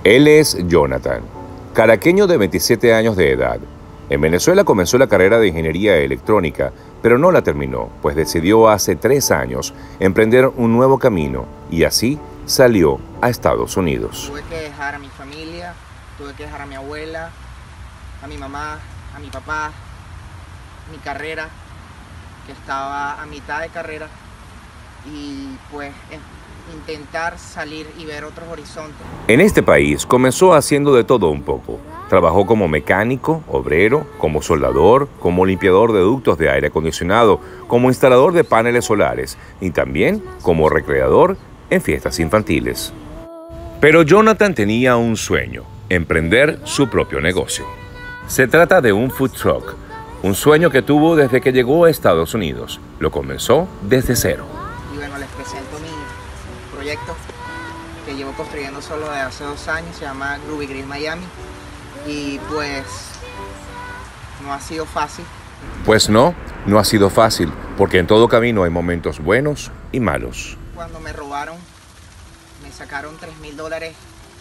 Él es Jonathan, caraqueño de 27 años de edad. En Venezuela comenzó la carrera de ingeniería electrónica, pero no la terminó, pues decidió hace 3 años emprender un nuevo camino y así salió a Estados Unidos. Tuve que dejar a mi familia, tuve que dejar a mi abuela, a mi mamá, a mi papá, mi carrera, que estaba a mitad de carrera, y pues intentar salir y ver otros horizontes. En este país comenzó haciendo de todo un poco. Trabajó como mecánico, obrero, como soldador, como limpiador de ductos de aire acondicionado, como instalador de paneles solares y también como recreador en fiestas infantiles. Pero Jonathan tenía un sueño: emprender su propio negocio. Se trata de un food truck, un sueño que tuvo desde que llegó a Estados Unidos. Lo comenzó desde cero. Y bueno, les presento mi proyecto que llevo construyendo solo de hace 2 años, se llama Groovy Grill Miami, y pues no ha sido fácil. Pues no ha sido fácil, porque en todo camino hay momentos buenos y malos. Cuando me robaron, me sacaron $3,000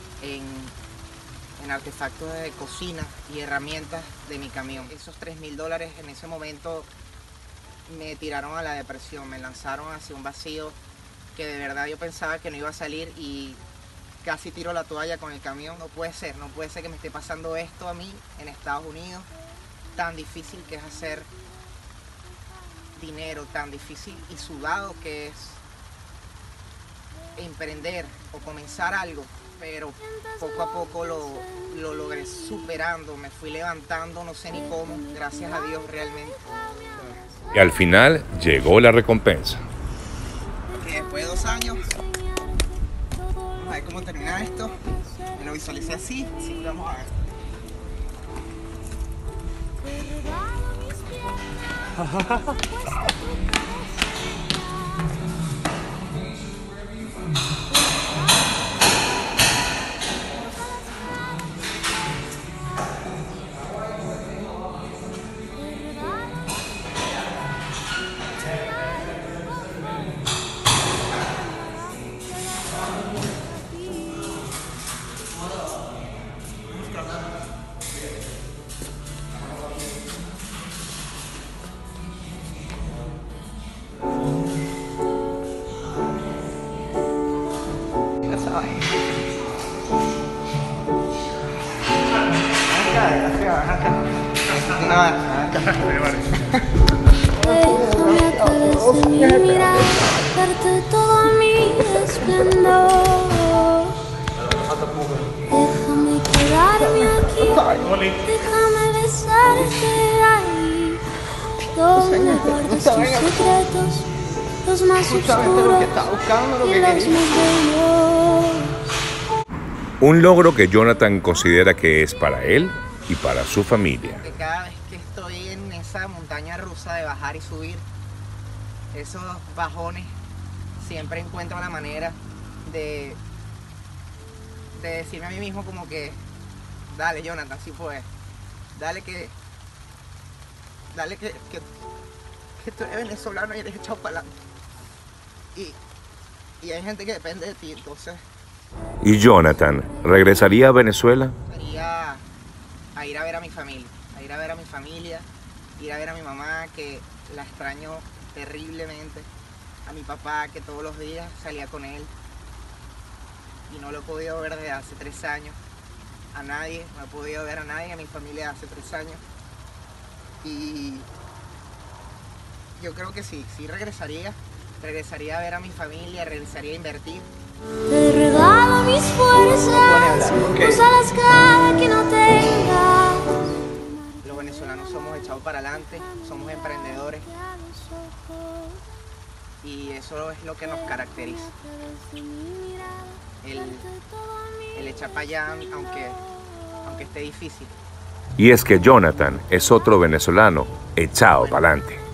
en artefactos de cocina y herramientas de mi camión. Esos $3,000 en ese momento me tiraron a la depresión, me lanzaron hacia un vacío que de verdad yo pensaba que no iba a salir, y casi tiro la toalla con el camión. No puede ser que me esté pasando esto a mí en Estados Unidos, tan difícil que es hacer dinero, tan difícil y sudado que es emprender o comenzar algo, pero poco a poco lo logré superando, me fui levantando, no sé ni cómo, gracias a Dios realmente. Y al final llegó la recompensa. Y después de 2 años, vamos a ver cómo termina esto. Me lo visualicé así que vamos a ver. Darte todo mi esplendor. Déjame quedarme aquí, déjame besarte ahí, donde guardas tus secretos, los más oscuros y los más bellos. Un logro que Jonathan considera que es para él y para su familia. Cada vez que estoy en esa montaña rusa de bajar y subir, esos bajones, siempre encuentro la manera de decirme a mí mismo como que dale, Jonathan, sí puedes, dale que tú eres venezolano y eres echado para adelante, y hay gente que depende de ti. Entonces, ¿Y Jonathan regresaría a Venezuela? quería a ir a ver a mi familia, ir a ver a mi mamá, que la extraño terriblemente, a mi papá, que todos los días salía con él y no lo he podido ver desde hace 3 años, a nadie, no he podido ver a nadie, a mi familia hace 3 años, y yo creo que sí regresaría a ver a mi familia, regresaría a invertir. Te regalo mis fuerzas, úsalas cada que no tengas. Los venezolanos somos echados para adelante, somos emprendedores, y eso es lo que nos caracteriza. El echar para allá, aunque esté difícil. Y es que Jonathan es otro venezolano echado para adelante.